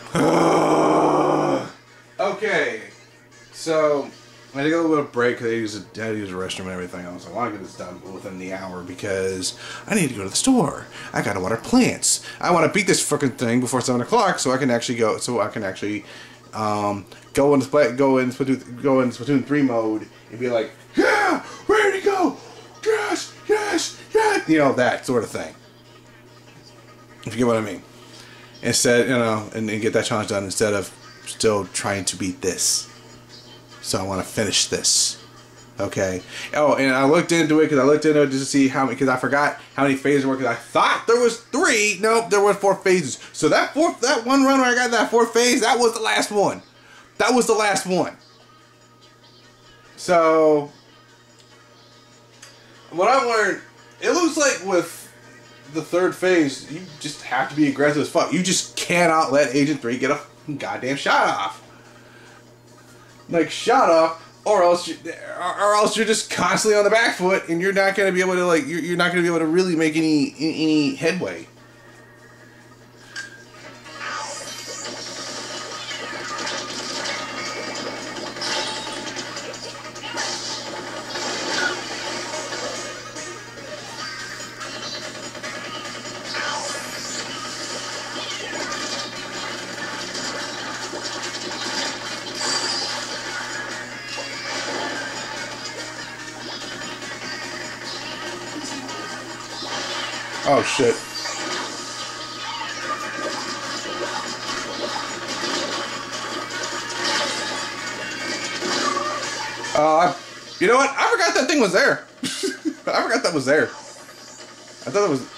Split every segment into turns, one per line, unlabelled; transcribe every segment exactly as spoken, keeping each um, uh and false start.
Okay, so I took a little bit of break because I used I had to use the restroom and everything else. I want to get this done within the hour because I need to go to the store. I gotta water plants. I want to beat this freaking thing before seven o'clock so I can actually go. So I can actually um, go in Splat, go in Splatoon, go in Splatoon three mode and be like, yeah, ready to go, yes, yes, yes, you know, that sort of thing. If you get what I mean. Instead, you know, and, and get that challenge done instead of still trying to beat this. So I want to finish this. Okay. Oh, and I looked into it because I looked into it just to see how many, because I forgot how many phases were, because I thought there was three. Nope, there were four phases. So that fourth, that one run where I got that fourth phase, that was the last one. That was the last one. So what I learned, it looks like with the third phase, you just have to be aggressive as fuck. You just cannot let Agent three get a goddamn shot off. Like, shot off, or else, you, or else you're just constantly on the back foot, and you're not gonna be able to like, you're, you're not gonna be able to really make any any headway. Oh shit. Uh, you know what? I forgot that thing was there. I forgot that was there. I thought it was...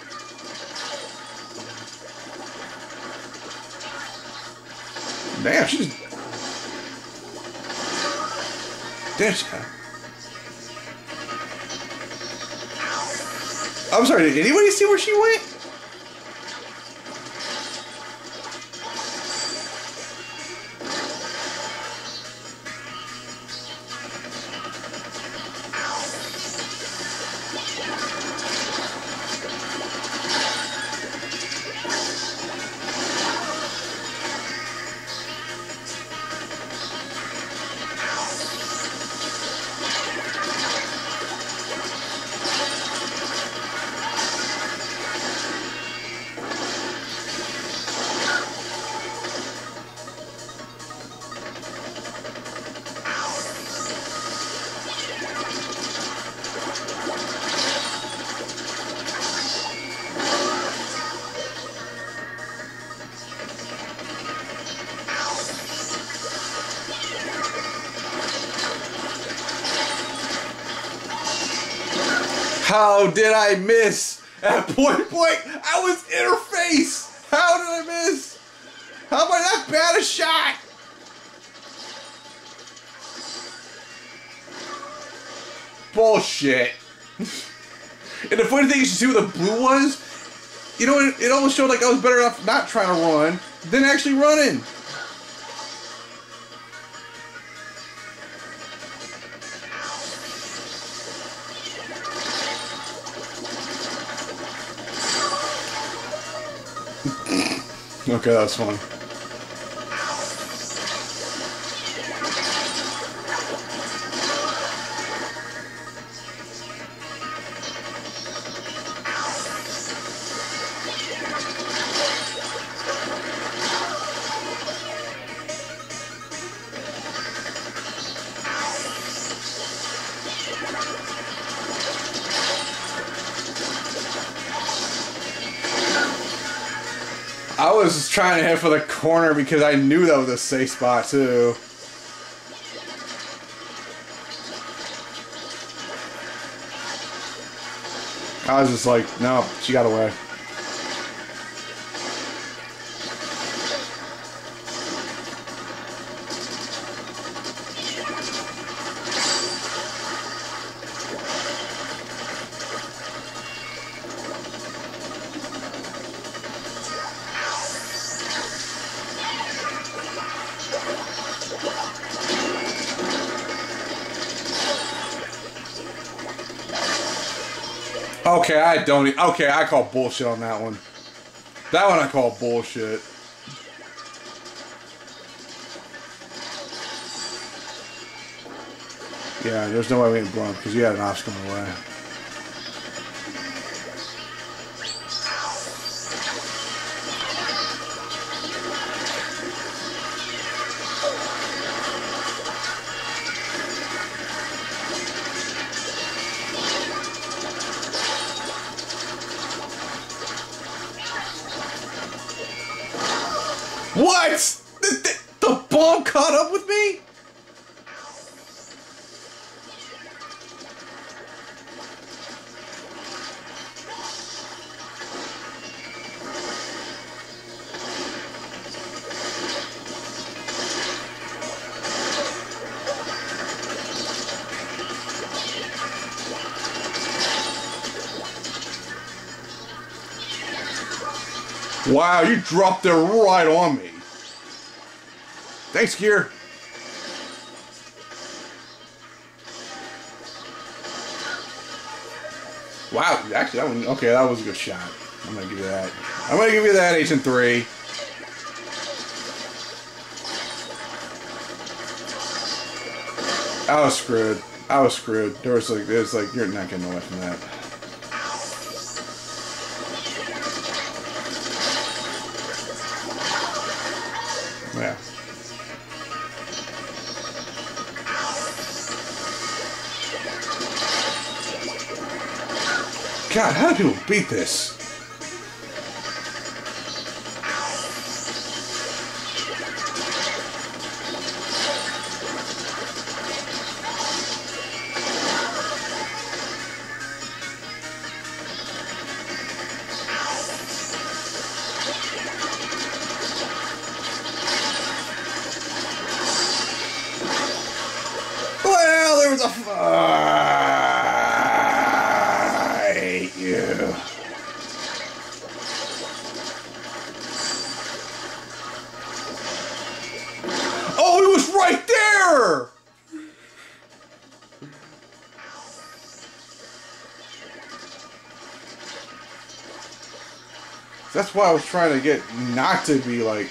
Damn, she's... Damn, she... I'm sorry, did anybody see where she went? How did I miss? At point blank, I was in her face. How did I miss? How am I that bad a shot? Bullshit. And the funny thing is, you see what the blue was? You know, it, it almost showed like I was better off not trying to run than actually running. Okay, that's fun. I was just trying to head for the corner because I knew that was a safe spot too. I was just like, no, she got away. Okay, I don't. E okay, I call bullshit on that one. That one I call bullshit. Yeah, there's no way we can blow him because you had an ops coming away. What? The, the, the bomb caught up with me? Wow, you dropped it right on me. Thanks, Gear. Wow, actually, that one, okay, that was a good shot. I'm gonna give you that. I'm gonna give you that, Agent three. I was screwed. I was screwed. There was like, there's like, you're not getting away from that. Yeah. God, how do people beat this? Well, there was a... Uh, I hate you. Oh, he was right there! That's why I was trying to get not to be like...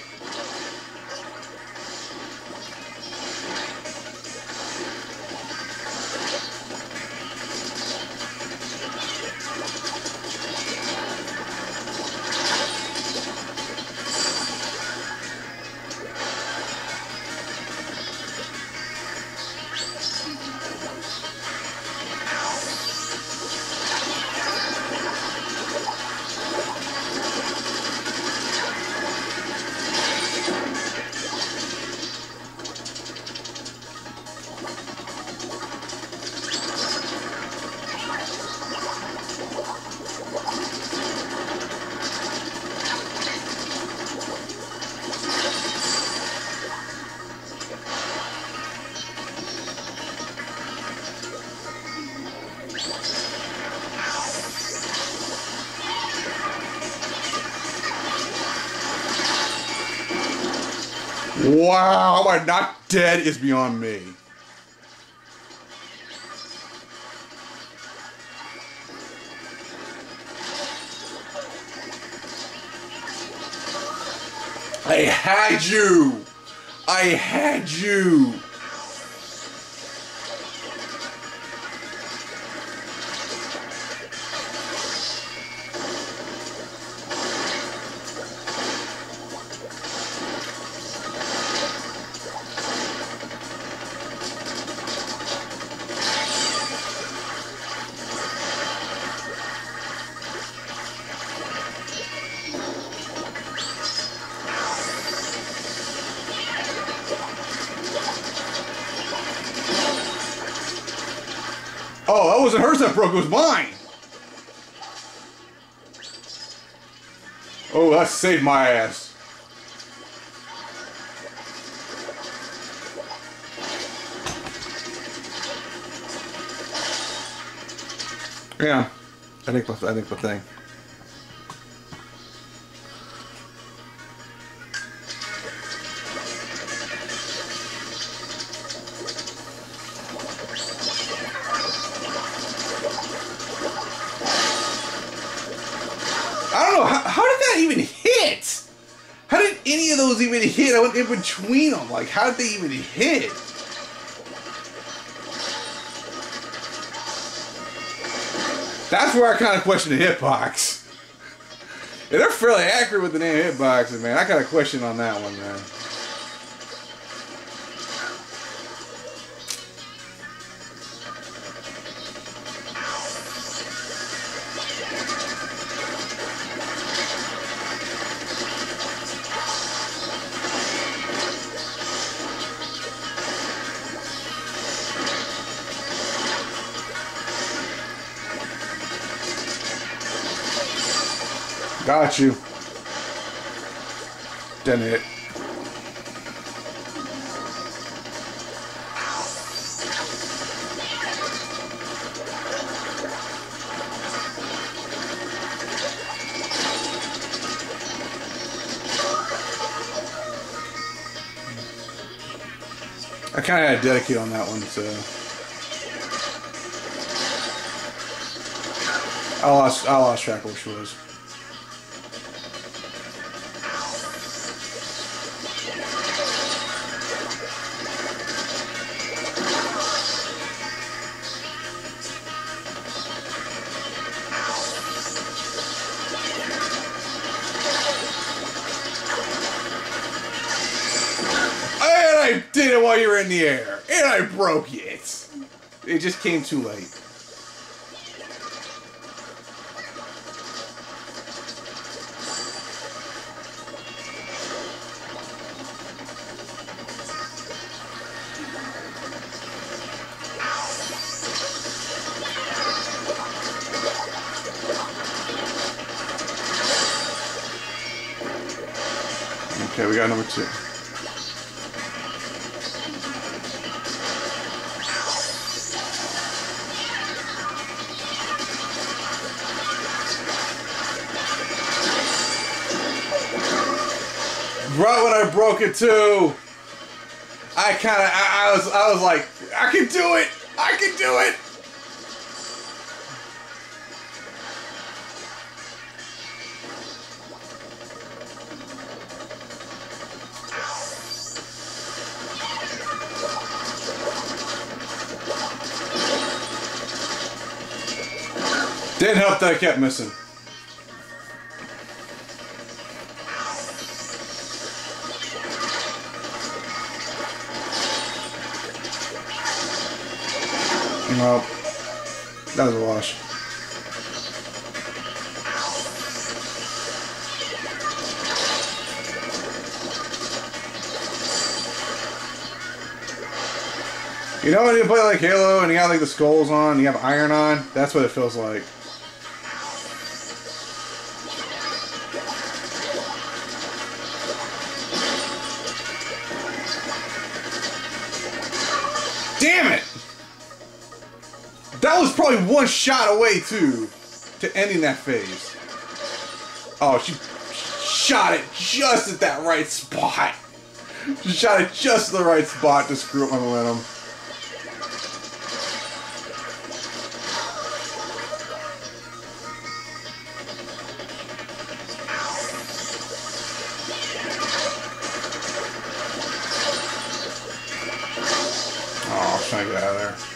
Wow, how am I not dead is beyond me. I had you! I had you! Oh, that wasn't hers that broke, it was mine! Oh, that saved my ass. Yeah, I think I think the thing. I don't know, how, how did that even hit? How did any of those even hit? I went in between them. Like, how did they even hit? That's where I kind of question the hitbox. Yeah, they're fairly accurate with the damn hitboxes, man. I got a question on that one, man. Got you. Done it. I kind of had to dedicate on that one, so I lost. I lost track of where she was. I did it while you were in the air, and I broke it. It just came too late. Okay, we got number two. Right when I broke it too, I kind of, I, I was, I was like, I can do it, I can do it. Didn't help that I kept missing. No, that was a wash. You know when you play like Halo and you got like the skulls on, and you have iron on? That's what it feels like. Damn it! That was probably one shot away, too, to ending that phase. Oh, she shot it just at that right spot. She shot it just at the right spot to screw up my momentum. Oh, I was trying to get out of there.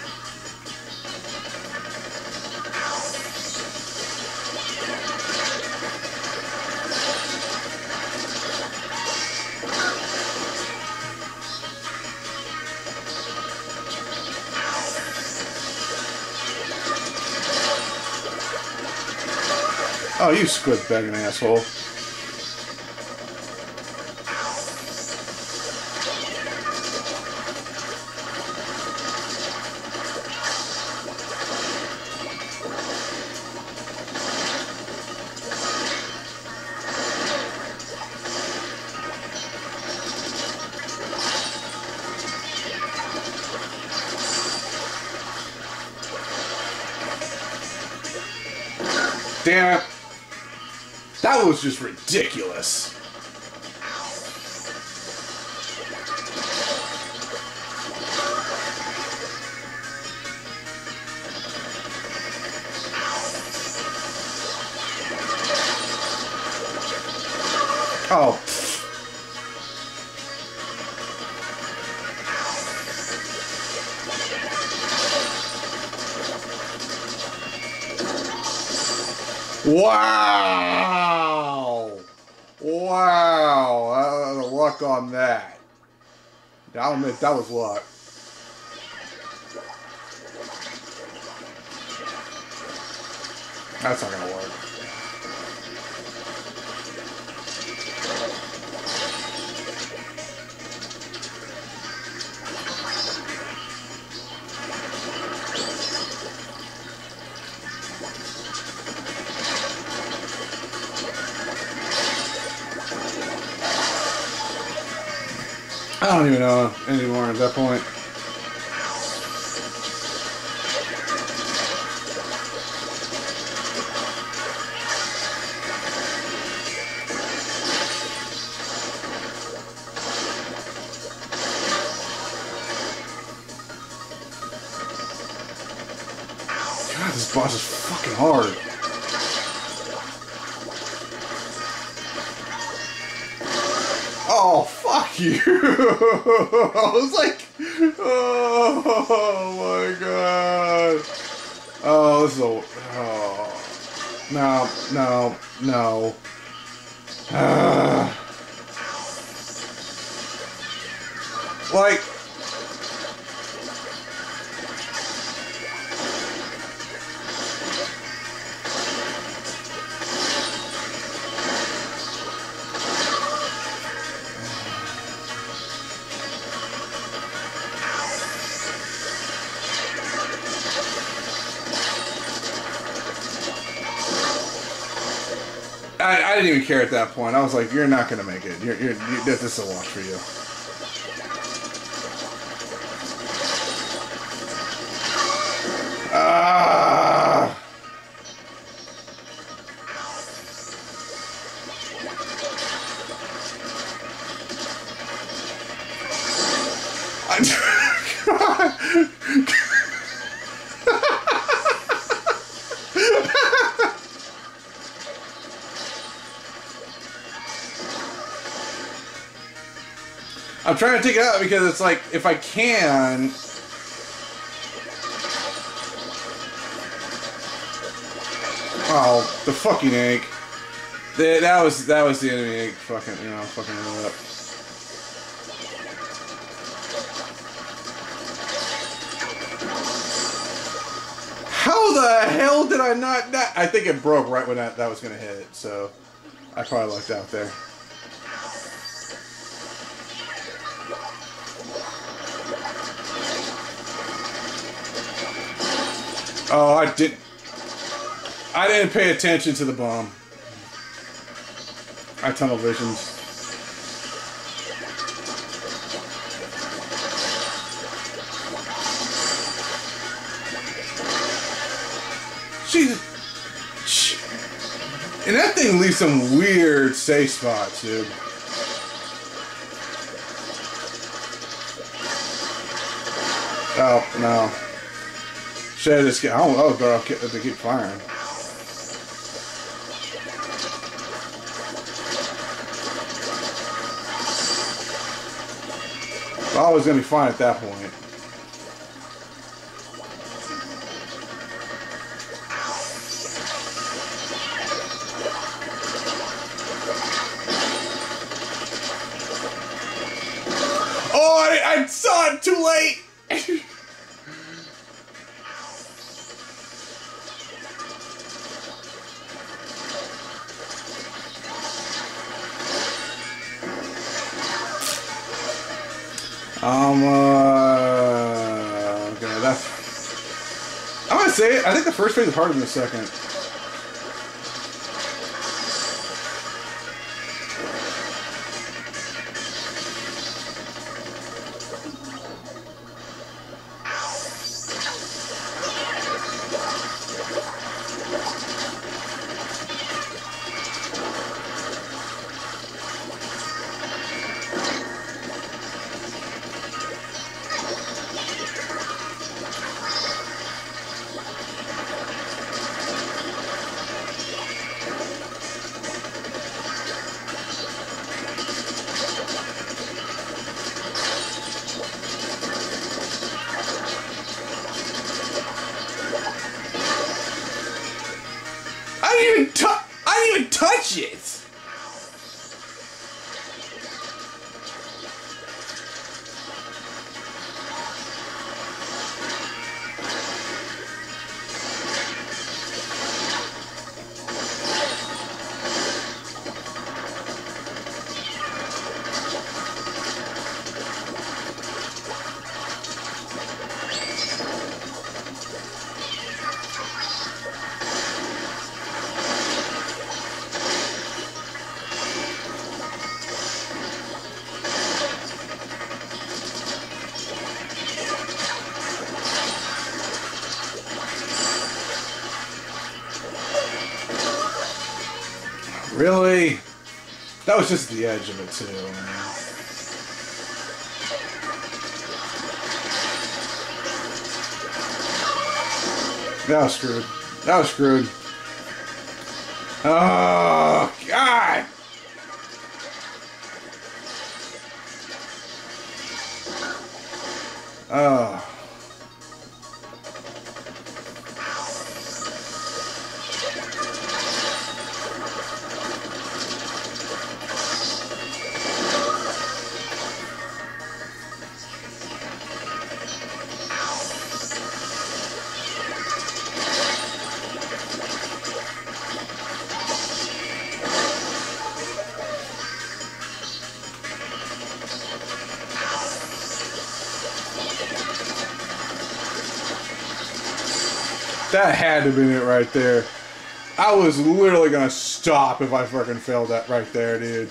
Oh, you squid begging asshole. Damn it. That was just ridiculous. Oh. Wow! Wow! Uh, the luck on that. I'll admit that was luck. That's not gonna work. I don't even know anymore at that point. God, this boss is fucking hard. Oh, fuck you! I was like, oh my god. Oh, this is a, oh. No, no, no. Uh, like, I, I didn't even care at that point. I was like, you're not going to make it. You're, you're, you, this is a watch for you. Ah! I'm trying to take it out because it's like, if I can... Oh, the fucking egg. The, that was that was the enemy egg fucking, you know, fucking it up. How the hell did I not... That? I think it broke right when that, that was going to hit, so I probably lucked out there. Oh, I didn't... I didn't pay attention to the bomb. I tunnel visioned. Jesus. And that thing leaves some weird safe spots, dude. Oh, no. Should I just get... I don't know, but I'll keep, to keep firing. I was going to be fine at that point. Oh, I, I saw it too late! Um, uh, okay, that's... I'm gonna say it, I think the first phase is harder than the second. Really? That was just the edge of it, too, man. That was screwed. That was screwed. Oh, God! Oh. That had to be it right there. I was literally gonna stop if I fucking failed that right there, dude.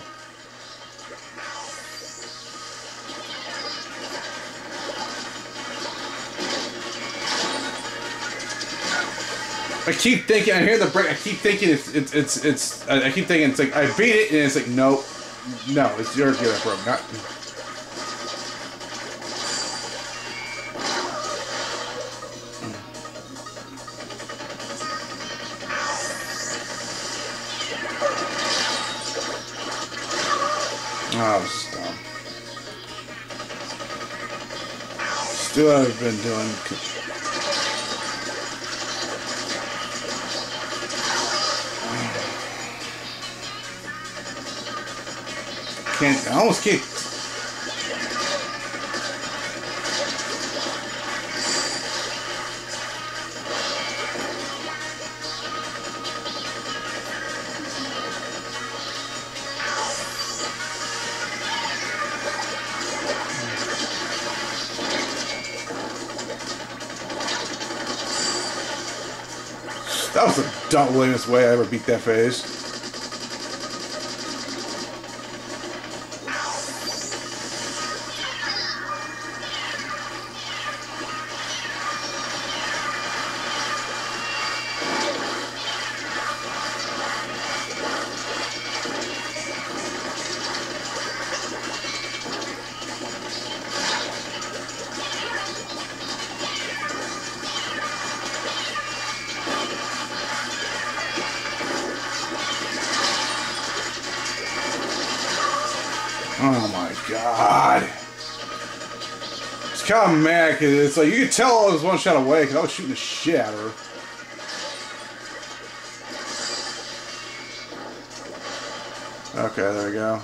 I keep thinking, I hear the break, I keep thinking it's, it's, it's, it's I keep thinking it's like, I beat it, and it's like, nope. No, it's your gear that broke, not... Oh, this is dumb. Still I've been doing... Can't... I almost can't... That was the dumbest way I ever beat that phase. Oh my god. It's kind of mad because it's like you could tell I was one shot away because I was shooting the shit out of her. Okay, there we go.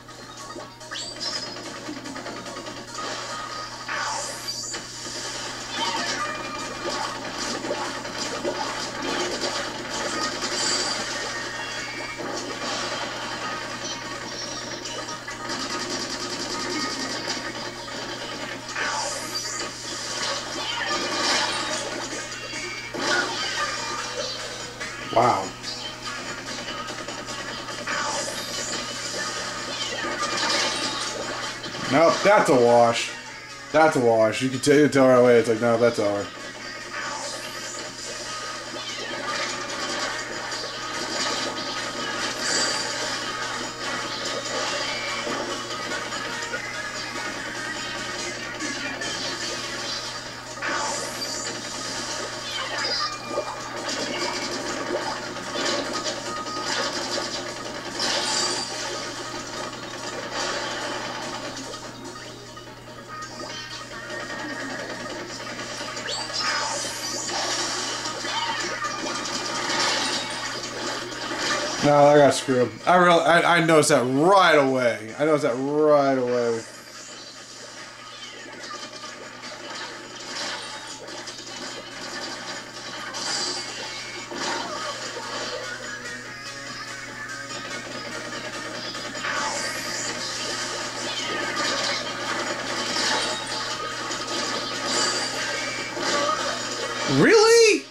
Wow. Nope, that's a wash. That's a wash. You can tell, you can tell right away. It's like, no, that's over. No, I got screwed. I really, I, I noticed that right away. I noticed that right away. Really?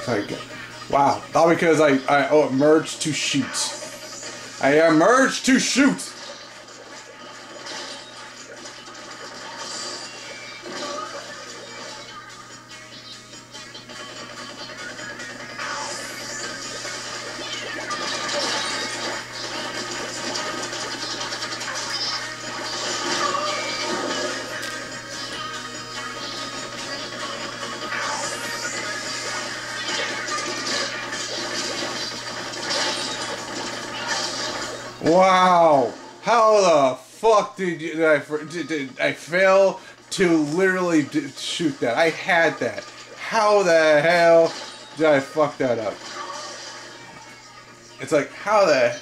Like, wow. All because I, I oh, emerged to shoot. I emerged to shoot! Wow! How the fuck did you? Did I, did, did I fail to literally d shoot that? I had that. How the hell did I fuck that up? It's like, how the...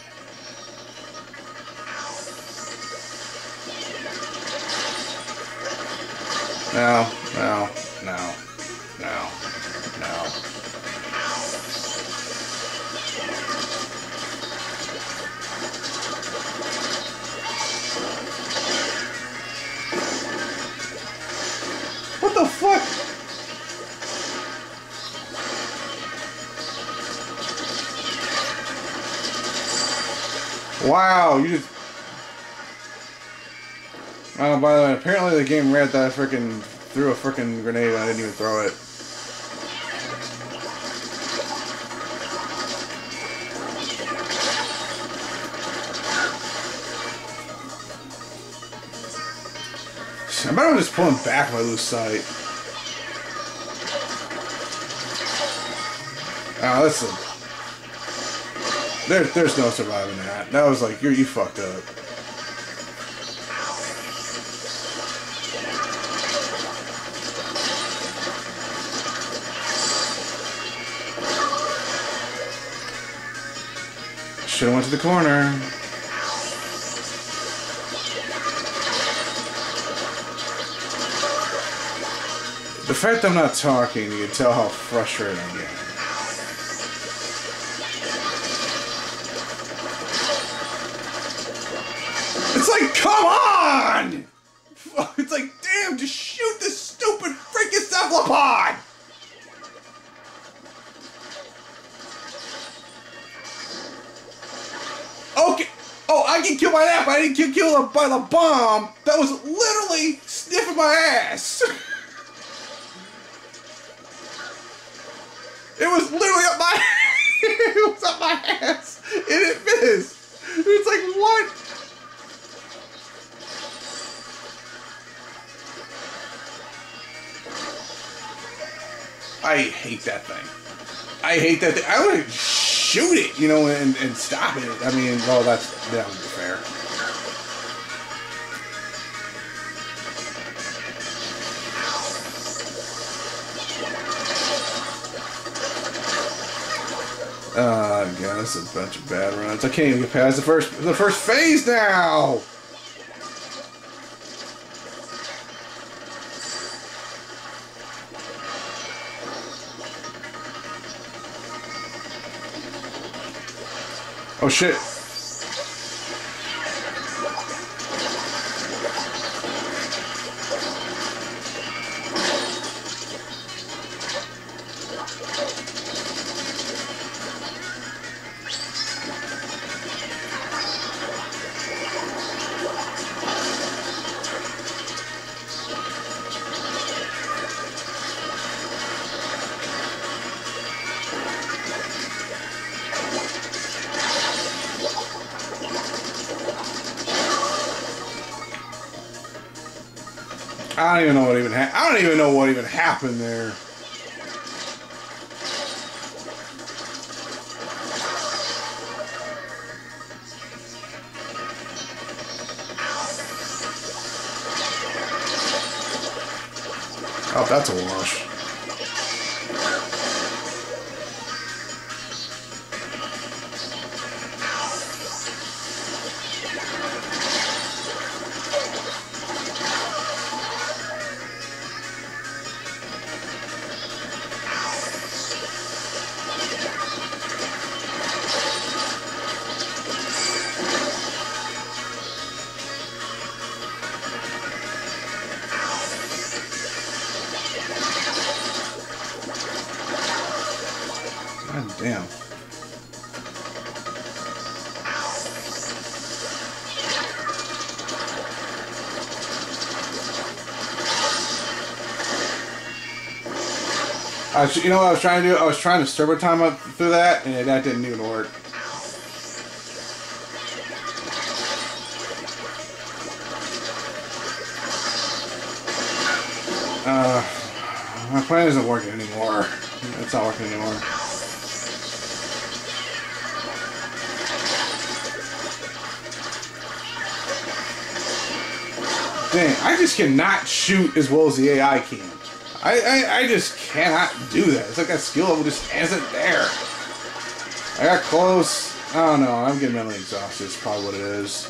No, no, no, no, no. What the fuck? Wow, you just... Oh, by the way, apparently the game read that I frickin' threw a frickin' grenade and I didn't even throw it. I bet I'm just pulling back if I lose sight. Oh, that's a... There, there's no surviving that. That was like, you you fucked up. Should've went to the corner. The fact I'm not talking, you can tell how frustrated I'm getting. It's like, come on! It's like, damn, just shoot this stupid freaking cephalopod! Okay, oh, I get killed by that, but I didn't get killed by the bomb that was literally sniffing my ass. It was literally up my it was up my ass and it missed. It's like, what? I hate that thing. I hate that thing. I would shoot it, you know, and, and stop it. I mean, well, that's, that would be fair. Oh god, that's a bunch of bad runs. I can't even get past the first the first phase now. Oh shit. I don't even know what even ha I don't even know what even happened there. Oh, that's a wash. God damn. I was, you know what I was trying to do? I was trying to server time up through that, and that didn't even work. Uh, my plan isn't working anymore. It's not working anymore. Dang, I just cannot shoot as well as the A I can. I, I, I just cannot do that. It's like that skill level just isn't there. I got close. I don't know. I'm getting mentally exhausted. It's probably what it is.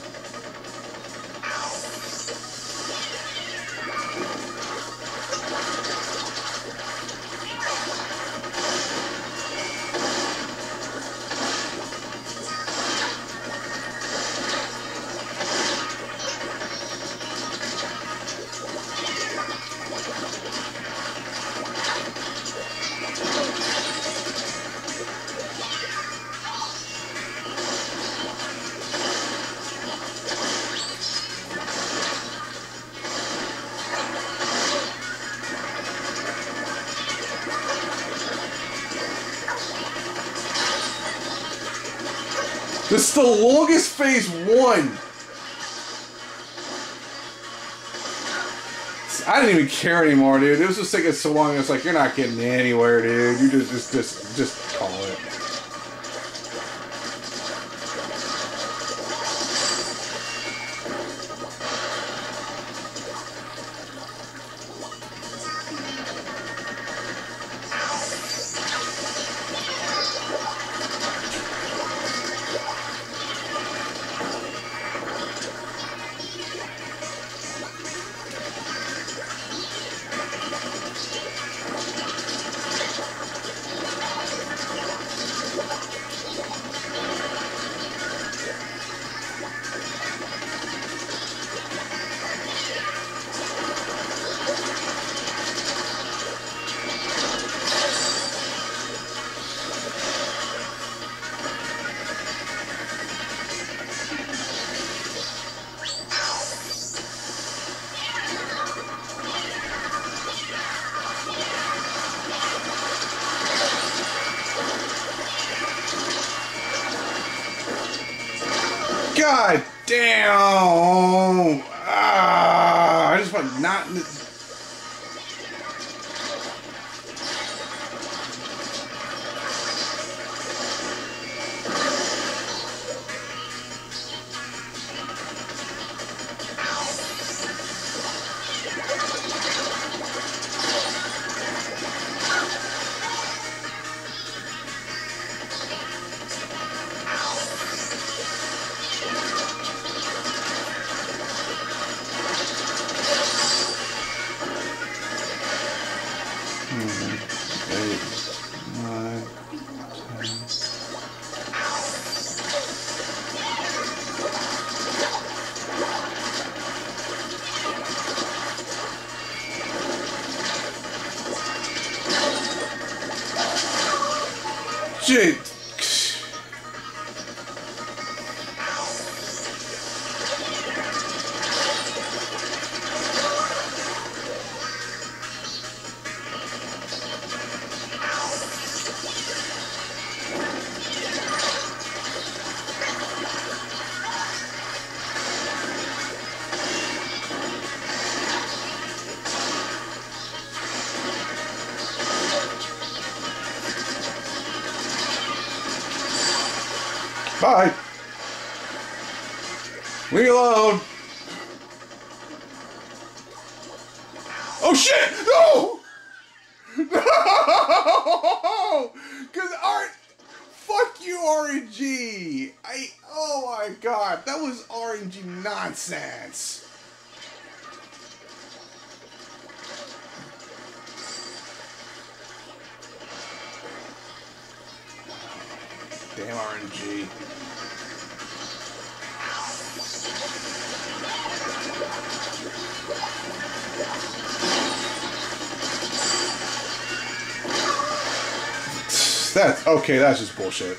This is the longest phase one. I didn't even care anymore, dude. It was just taking so long. It's like, you're not getting anywhere, dude. You just, just, just, just call it. God damn! Ah, I just want not. Shit. Bye. Leave me alone. Oh shit! No! No! Cause R fuck you R N G. I oh my god, that was R N G nonsense. Damn R N G. That's okay. That's just bullshit.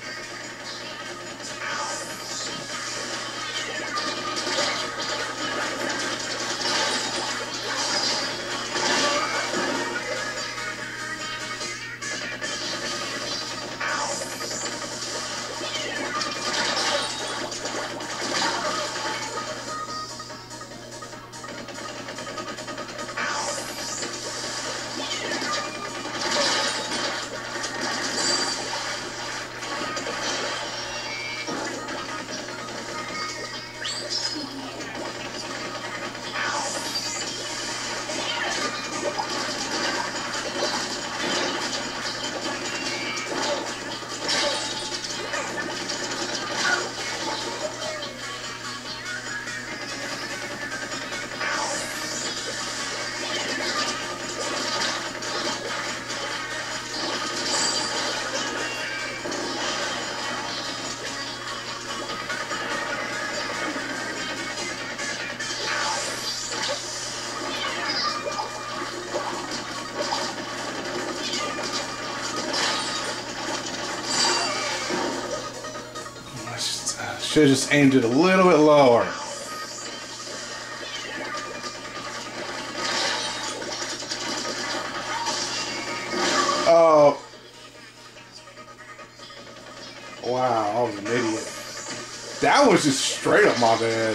Should have just aimed it a little bit lower. Oh. Wow, I was an idiot. That was just straight up my bad.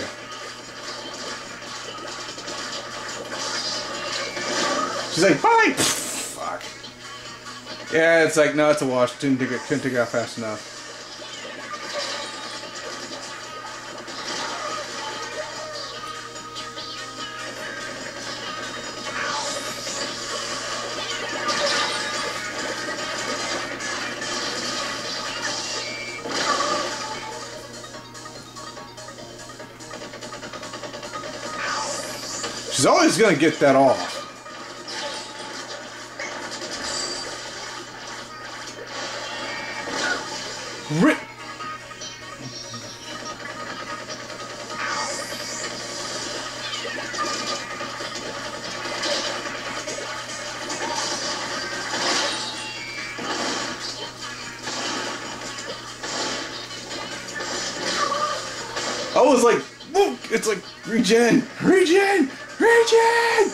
She's like, bye! Fuck. Yeah, it's like, no, it's a wash. Didn't take it, couldn't take it out fast enough. She's always gonna get that off. Rip. I was like, whoop, it's like, regen, regen, regen!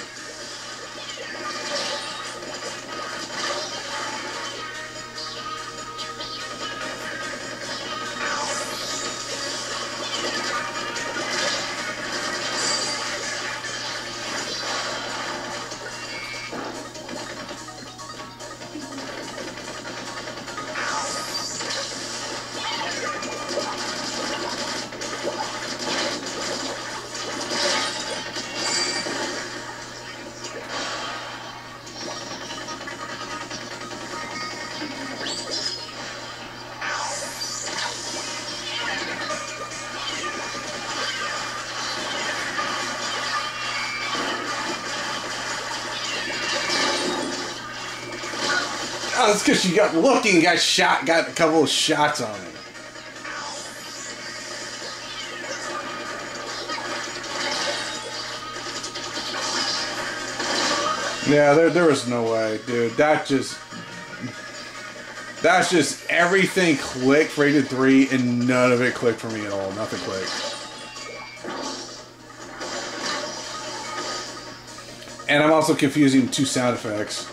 Oh, that's because she got lucky and got shot, got a couple of shots on it. Yeah, there, there was no way, dude. That just, that's just everything clicked for Rated three, and none of it clicked for me at all. Nothing clicked. And I'm also confusing two sound effects.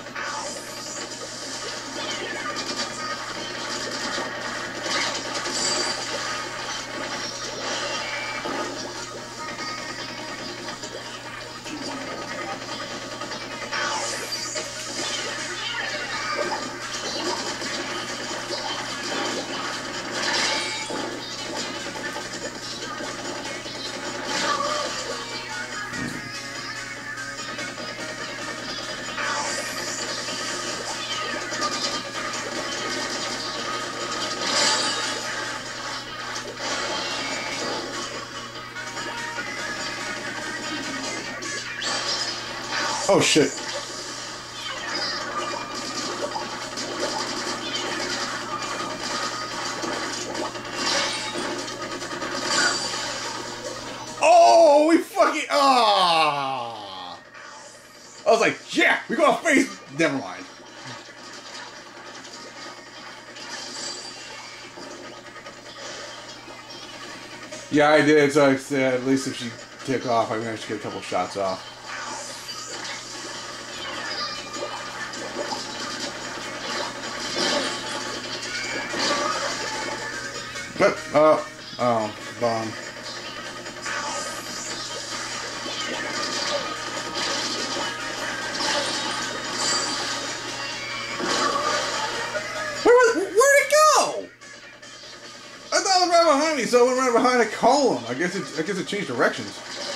Oh shit. Oh, we fucking ah! I was like, yeah, we got a face. Never mind. Yeah, I did. So I said, at least if she took off, I managed to get a couple shots off. But, uh, oh, bomb. Where, where'd it go? I thought it was right behind me, so I went right behind a column. I guess it, I guess it changed directions.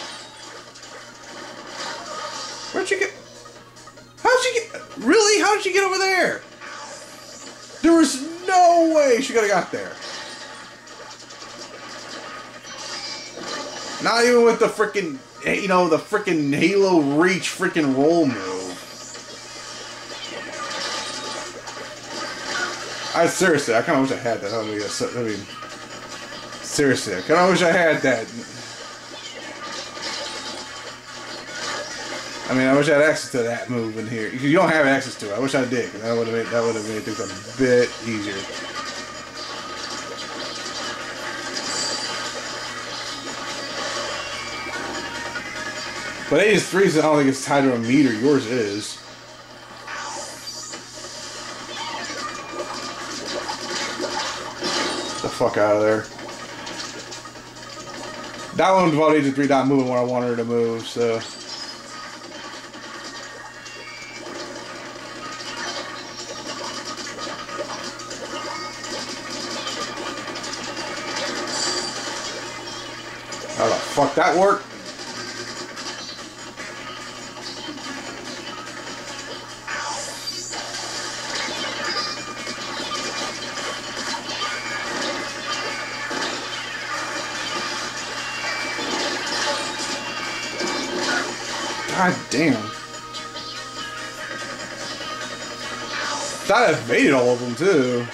Where'd you get? How'd she get? Really? How did she get over there? There was no way she could have got there. Not even with the freaking, you know, the freaking Halo Reach freaking roll move. I seriously, I kind of wish I had that. I mean, I mean seriously, I kind of wish I had that. I mean, I wish I had access to that move in here. You don't have access to it. I wish I did. Cause that would have made that would have made things a bit easier. But eighty-three, I don't think it's tied to a meter. Yours is. Get the fuck out of there. That one involved eighty-three not moving where I wanted her to move, so. How the fuck that work? God damn. Thought I evaded all of them too.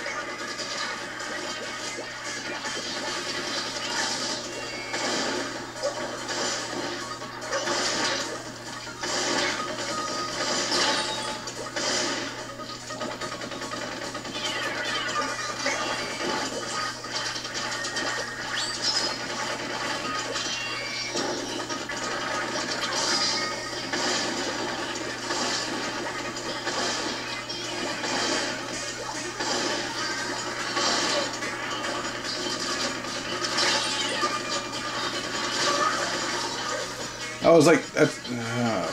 I was like, that's. Uh,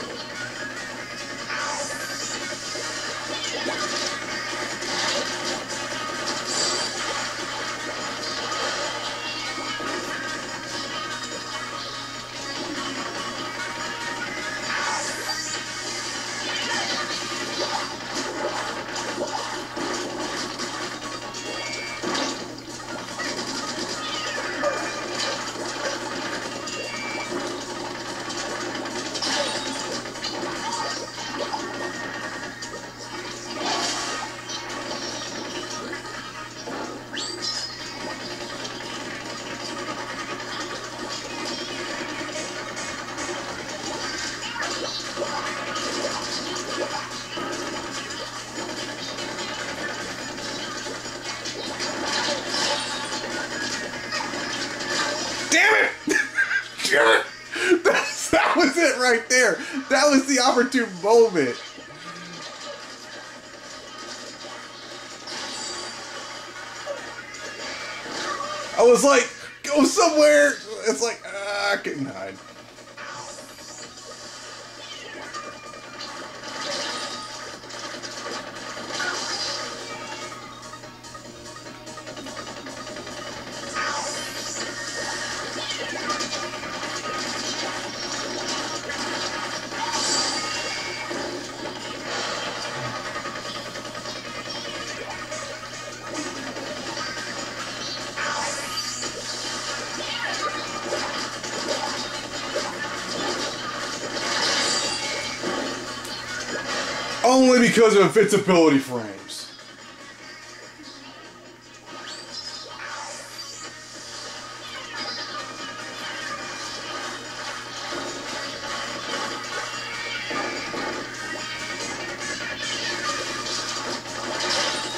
Damn it! That's, that was it right there. That was the opportune moment. I was like, go somewhere. It's like, ah, I couldn't hide. Only because of its ability frames.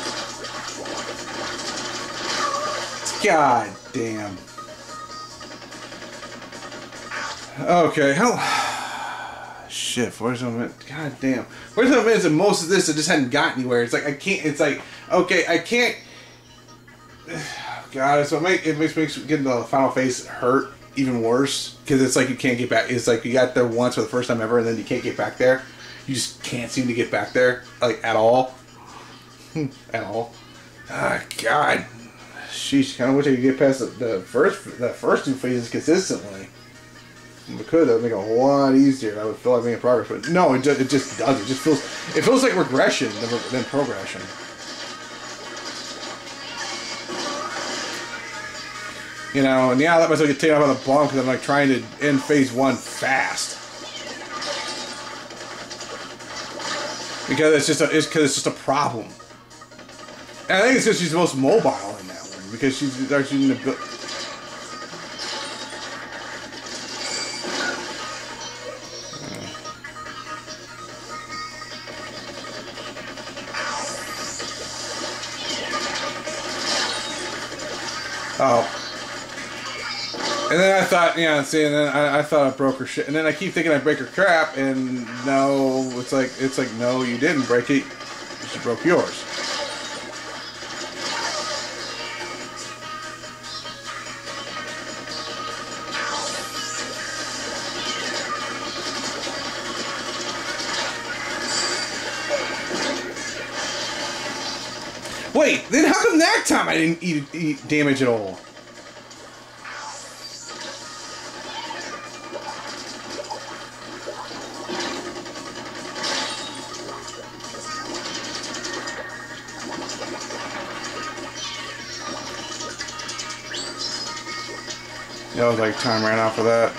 God damn. Okay, how... Shit, forty-seven minutes. God damn. forty-seven minutes of most of this, I just hadn't got anywhere. It's like, I can't... It's like, okay, I can't... God, so it, make, it makes, makes getting the final phase hurt even worse. Because it's like you can't get back. It's like you got there once for the first time ever, and then you can't get back there. You just can't seem to get back there, like, at all. At all. Ah, God. Sheesh, kind of wish I could get past the, the first the first two phases consistently. If I could, that would make it a whole lot easier. I would feel like making progress, but no, it just, it just does. It just feels it feels like regression than, than progression. You know, and yeah, I let myself get taken out by the bomb because I'm like trying to end phase one fast. Because it's just a, it's because it's just a problem. And I think it's because she's the most mobile in that one because she's actually in the. Oh. And then I thought, yeah, see, and then I, I thought I broke her shit, and then I keep thinking I break her crap, and no, it's like, it's like, no, you didn't break it, she broke yours. Wait, then how come that time I didn't eat, eat damage at all? Yeah, I was like, time ran out for that.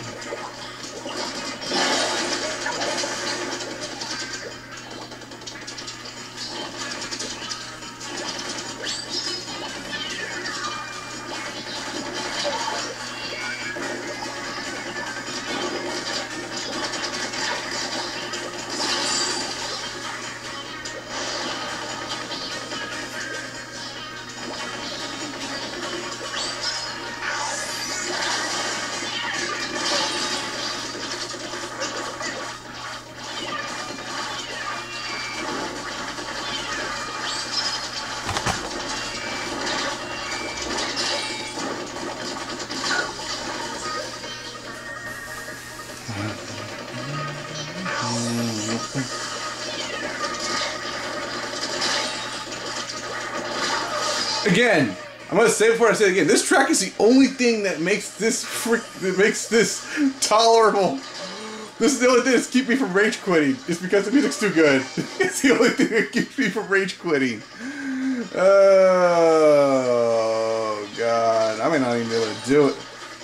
Again, I'm gonna say it before I say it again. This track is the only thing that makes this frick, that makes this tolerable. This is the only thing that's keeping me from rage quitting. It's because the music's too good. It's the only thing that keeps me from rage quitting. Oh God, I may not even be able to do it.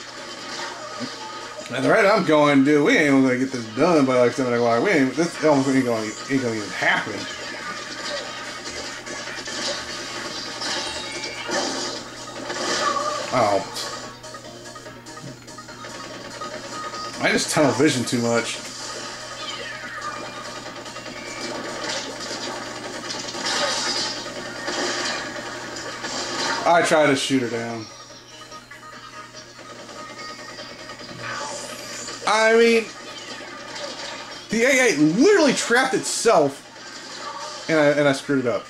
At the rate I'm going, dude, we ain't gonna get this done by like seven o'clock. We ain't. This almost ain't gonna ain't gonna even happen. Oh. I just tunnel vision too much. I try to shoot her down. I mean, the A eight literally trapped itself, and I, and I screwed it up.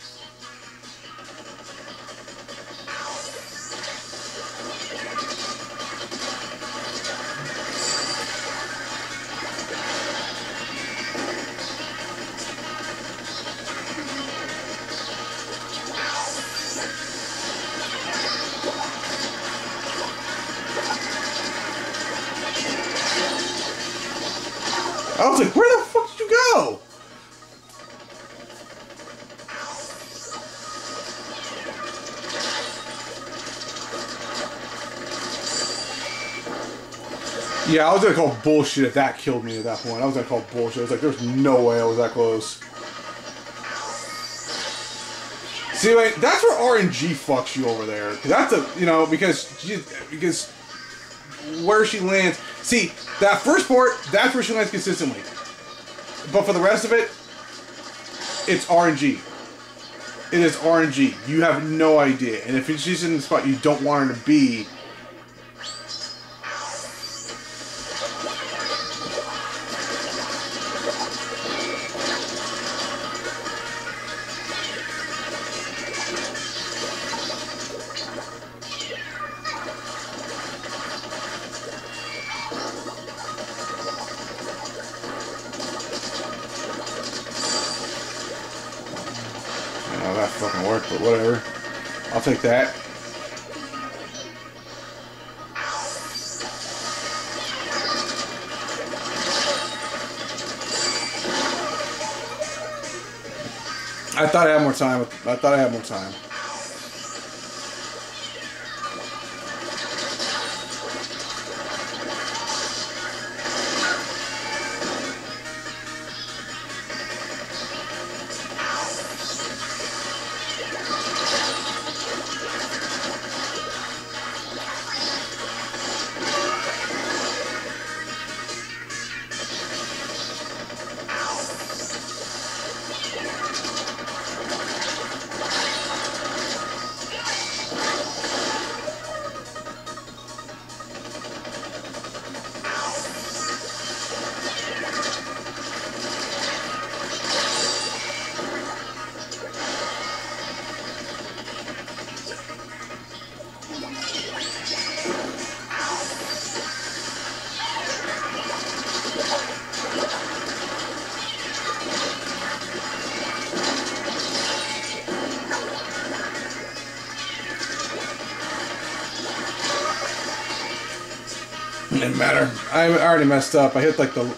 I was like, where the fuck did you go? Yeah, I was gonna call bullshit if that killed me at that point. I was gonna call bullshit. I was like, there's no way I was that close. See, like, that's where R N G fucks you over there. Cause that's a, you know, because she, because where she lands. See, that first part, that's where she lands consistently. But for the rest of it, it's R N G. It is R N G. You have no idea. And if she's in the spot you don't want her to be, Oh, that fucking worked, but whatever. I'll take that. I thought I had more time. I thought I had more time. It didn't matter. I already messed up. I hit like the...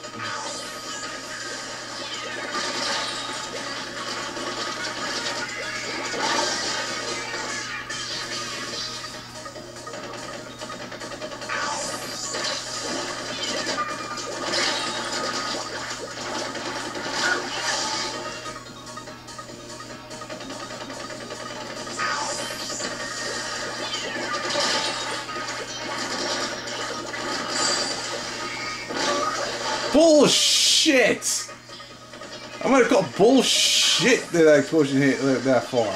Bullshit! I'm gonna call bullshit that that explosion hit that far.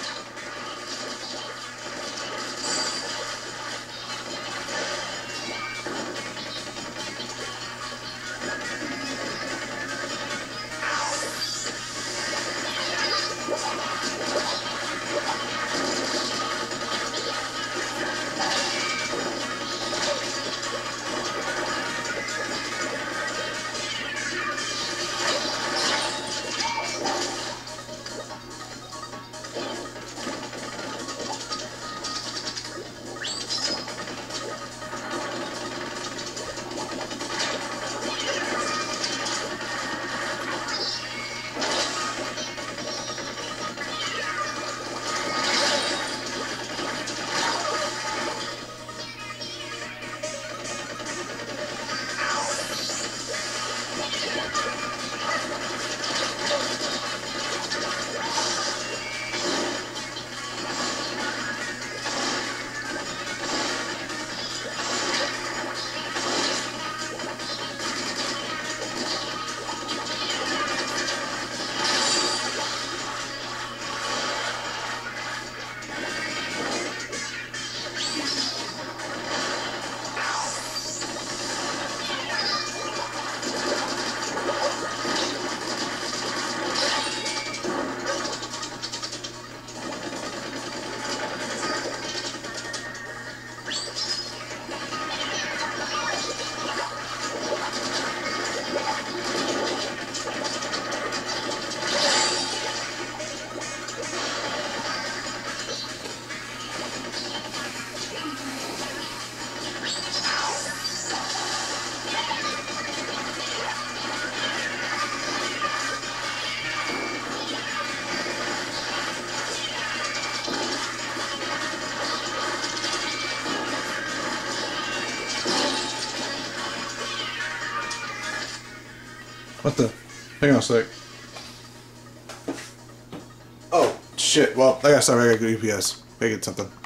What the? Hang on a sec. Oh, shit. Well, I gotta stop. I gotta go U P S. I gotta get something.